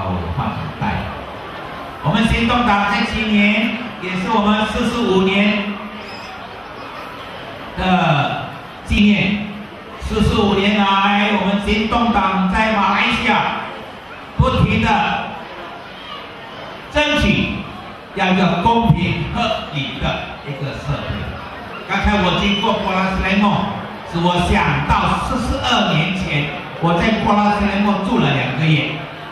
换代。我们行动党在今年也是我们45年的纪念。45年来，我们行动党在马来西亚不停的争取要一个公平合理的一个社会。刚才我经过瓜拉斯莱莫，使我想到42年前，我在瓜拉斯莱莫住了2个月。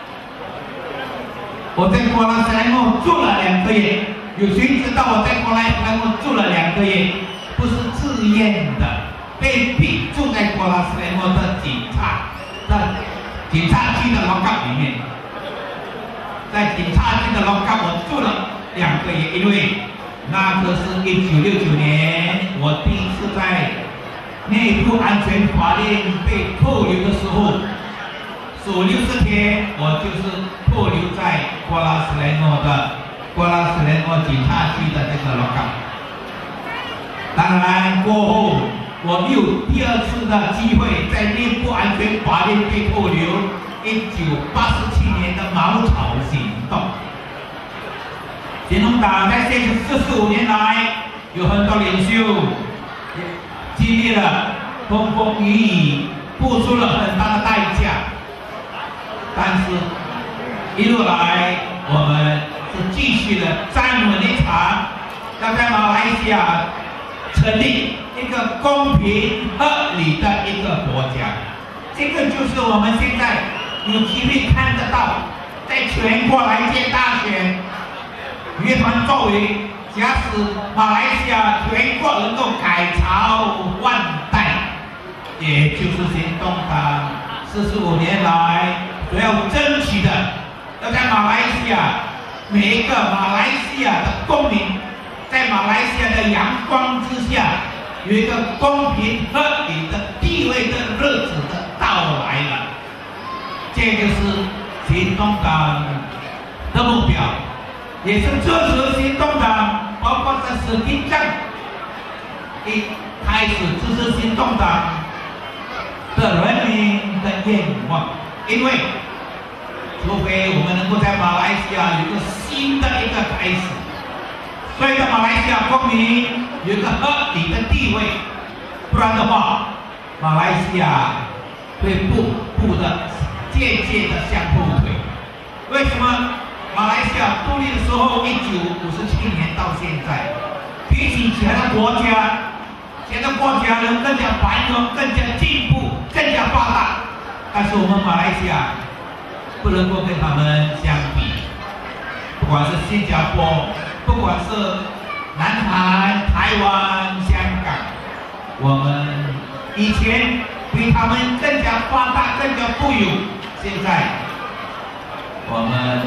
我在瓜拉斯莱莫住了2个月，有谁知道我在瓜拉斯莱莫住了2个月？不是自愿的，被逼住在瓜拉斯莱莫的警察局的牢岗里面。在警察局的牢岗，我住了2个月，因为那个是1969年，我第一次在内部安全法令被扣留的时候，属60天，我就是扣留在瓜拉斯莱莫警察局的这个牢岗。当然过后，我有第2次的机会在内部安全法令被扣留。1987年的茅草行动，行动党在这45年来，有很多领袖经历了风风雨雨，付出了很大的代价，但是一路来我们是继续的站稳立场，要在马来西亚成立一个公平合理的一个国家。这个就是我们现在有机会看得到，在全国来届大选，乐团作为，假使马来西亚全国能够改朝换代，也就是行动党45年来所要争取的，要在马来西亚每一个马来西亚的公民，在马来西亚的阳光之下，有一个公平合理的地位的日子的到来了。这就是行动党的目标，也是支持行动党，包括在史汀镇一开始支持行动党的人民的愿望。因为除非我们能够在马来西亚有一个新的一个开始，所以在马来西亚公民有一个合理的地位，不然的话，马来西亚会步步的渐渐的向后退。为什么马来西亚独立的时候，1957年到现在，比起其他国家，其他国家人更加繁荣、更加进步、更加发达，但是我们马来西亚不能够跟他们相比。不管是新加坡，不管是南韩、台湾、香港，我们以前比他们更加发达、更加富有。现在我们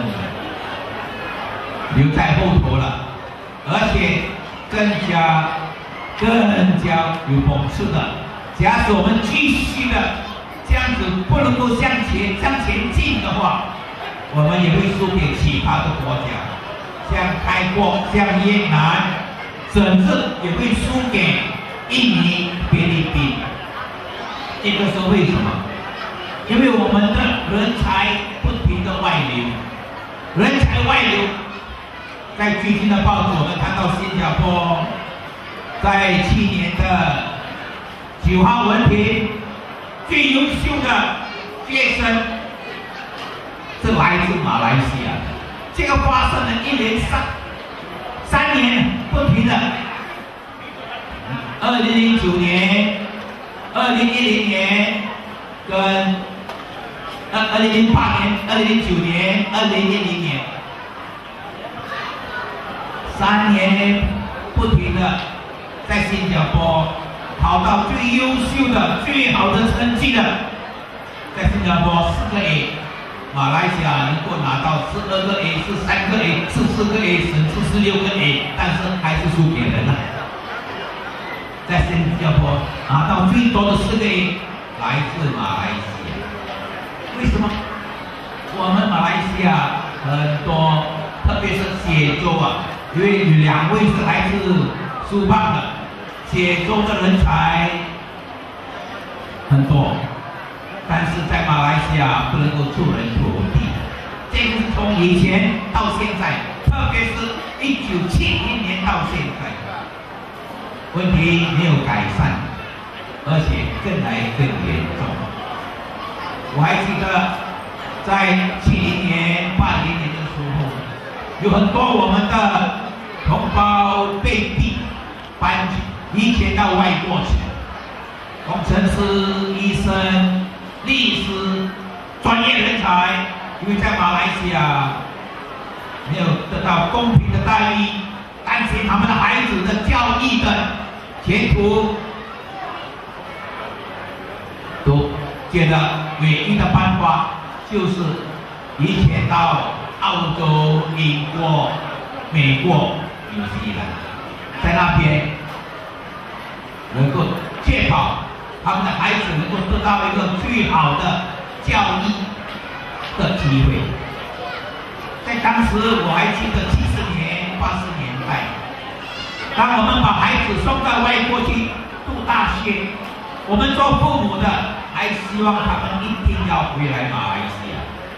留在后头了，而且更加有讽刺的。假使我们继续的这样子不能够向前进的话，我们也会输给其他的国家，像泰国、像越南，甚至也会输给印尼、菲律宾。这个是为什么？因为我们的人才不停的外流，人才外流。在最近的报纸，我们看到新加坡在去年的9号文凭最优秀的学生是来自马来西亚的。这个发生了1连3年不停的。2009年、2010年跟2008年、2009年、2010年，3年不停的在新加坡考到最优秀的、最好的成绩的，在新加坡4个 A， 马来西亚能够拿到12个 A、13个 A、14个 A， 甚至16个 A， 但是还是输给人了。在新加坡拿到最多的4个 A 来自马来西亚。为什么？我们马来西亚很多，特别是写作啊，因为有2位是来自苏邦的，写作的人才很多，但是在马来西亚不能够出人头地，这个是以前到现在，特别是1970年到现在，问题没有改善，而且更来更严重。我还记得在70年、80年的时候，有很多我们的同胞被逼搬移迁到外国去，工程师、医生、律师、专业人才，因为在马来西亚没有得到公平的待遇，担心他们的孩子的教育的前途，都觉得唯一的办法就是移迁到澳洲、英国、美国、纽西兰，在那边能够确保他们的孩子能够得到一个最好的教育的机会。在当时我还记得70年、80年代，当我们把孩子送到外国去读大学，我们做父母的还希望他们一定要回来马来西亚。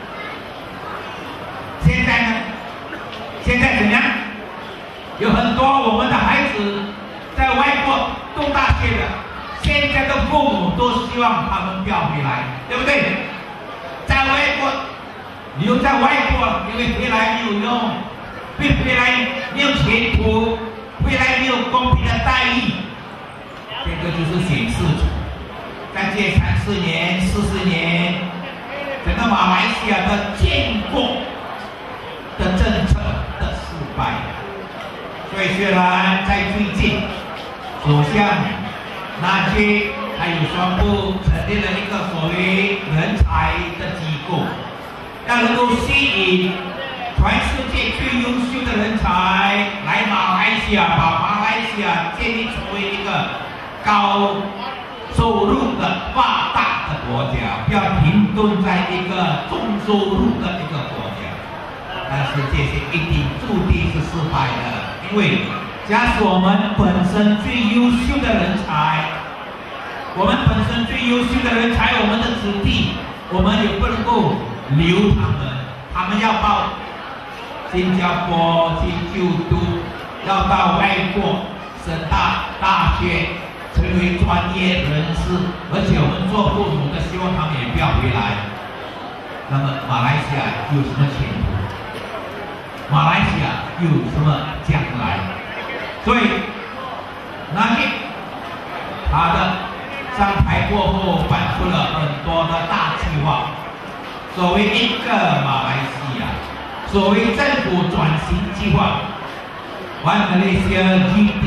现在呢？现在怎么样？有很多我们的孩子在外国读大学的，现在的父母都希望他们不要回来，对不对？在外国留在外国，因为回来没有用，回来没有前途，回来没有公平的待遇，这个就是显示出在这30年、40年，整个马来西亚的建国的政策的失败。所以虽然在最近，首相纳吉还有宣布成立了一个所谓人才的机构，要能够吸引全世界最优秀的人才来马来西亚，把马来西亚建立成为一个高收入的发达的国家，不要停顿在一个中收入的一个国家。但是这些一定注定是失败的，因为假使我们本身最优秀的人才，我们本身最优秀的人才，我们的子弟，我们也不能够留他们，他们要到新加坡去就读，要到外国升大学，成为专业人士，而且我们做父母的希望他们也不要回来。那么马来西亚有什么前途？马来西亚有什么将来？所以，纳吉他的上台过后，搬出了很多的大计划，所谓一个马来西亚，所谓政府转型计划 ，One Malaysia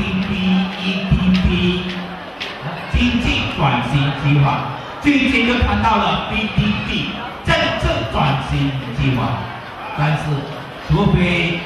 GDP、EDP 经济转型计划，最近又谈到了 BDP 政治转型计划，但是除非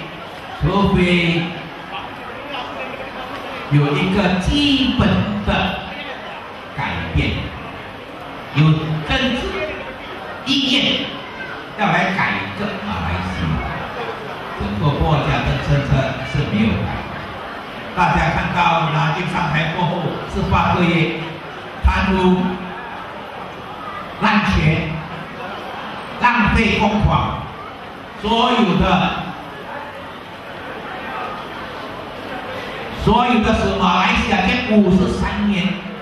有一个基本的改变，有政治意愿要来改革马来西亚，整个国家的政策是没有改。大家看到纳吉上台过后18个月，贪污、滥权、浪费公款，所有的是马来西亚这53年，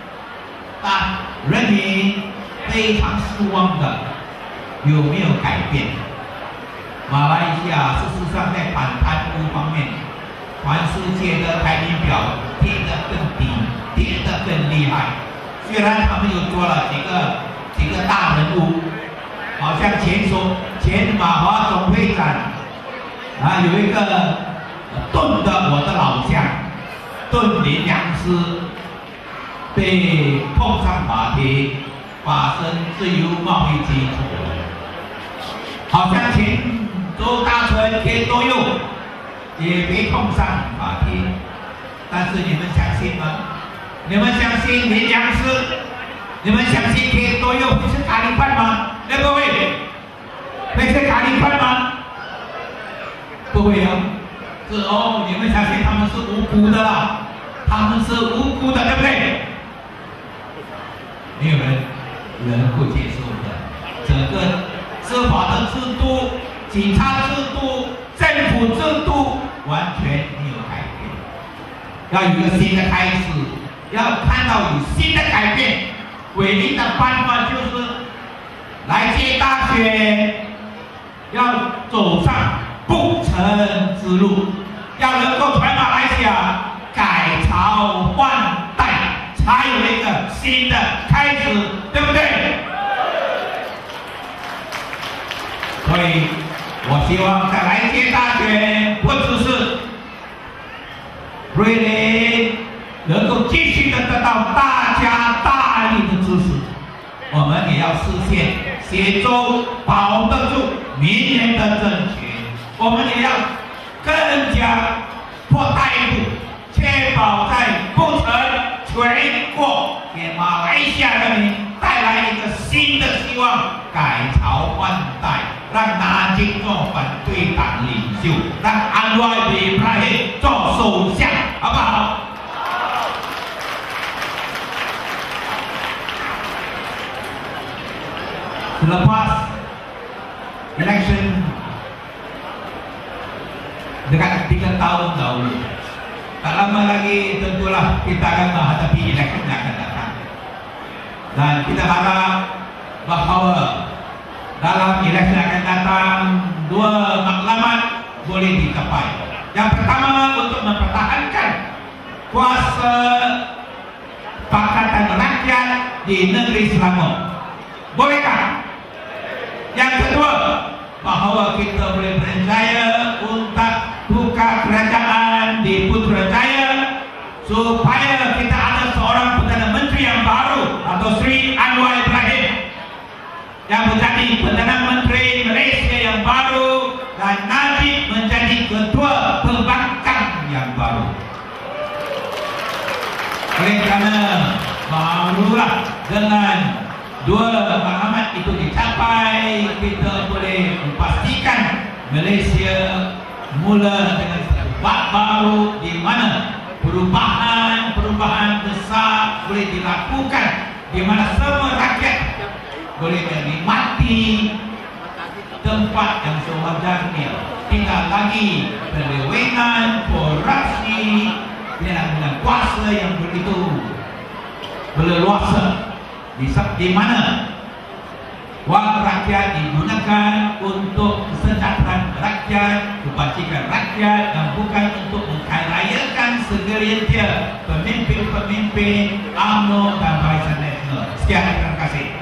人民非常失望的，有没有改变？马来西亚事实上在反贪污方面，全世界的排名表跌得更低，跌得更厉害。虽然他们又做了几个大人物，好像前马华总会长有一个盾的我的老乡盾林良师被控上法庭，发生自由贸易基础，好像前周大春田多佑也被控上法庭，但是你们相信吗？你们相信林良师？你们相信田多佑会是咖喱饭吗？各位，会是咖喱饭吗？不会哦。你们相信他们是无辜的啦，他们是无辜的，对不对？没有人会接受的。整个司法的制度、警察制度、 要有一个新的开始，要看到有新的改变。唯一的办法就是来接大学，要走上不成之路，要能够全马来西亚改朝换代，才有一个新的开始，对不对？所以我希望在来接大学不只是really能够继续的得到大家大力的支持，我们也要实现协助保得住明年的政权，我们也要更加破态度，确保在不成全国给马来西亚人民带来一个新的希望，改朝换代，让南京做反对党领袖，让安华比拉希做首相，好不好？Selepas election dekat 3 tahun dahulu, tak lama lagi tentulah kita akan menghadapi election yang akan datang. Dan kita harap bahawa dalam election yang akan datang 2 matlamat boleh dicapai. Yang pertama, untuk mempertahankan kuasa Pakatan Rakyat di negeri Selangor. Bolehkah? Yang kedua, bahawa kita boleh berjaya untuk buka kerajaan di Putrajaya supaya kita ada seorang Perdana Menteri yang baru atau Sri Anwar Ibrahim yang menjadi Perdana Menteri Malaysia yang baru dan Najib menjadi Ketua Perbankan yang baru. Oleh kerana barulah dengan 2 matlamat itu dicapai, kita boleh memastikan Malaysia mula dengan satu bab baru di mana perubahan besar boleh dilakukan, di mana semua rakyat boleh menikmati tempat yang sewajarnya, tidak lagi perlewengan, korupsi, dengan kuasa yang begitu berleluasa, di mana wang rakyat digunakan untuk kesejahteraan rakyat, kebajikan rakyat, dan bukan untuk mengkayakan segelintir pemimpin-pemimpin UMNO dan Barisan Nasional. Sekian, terima kasih.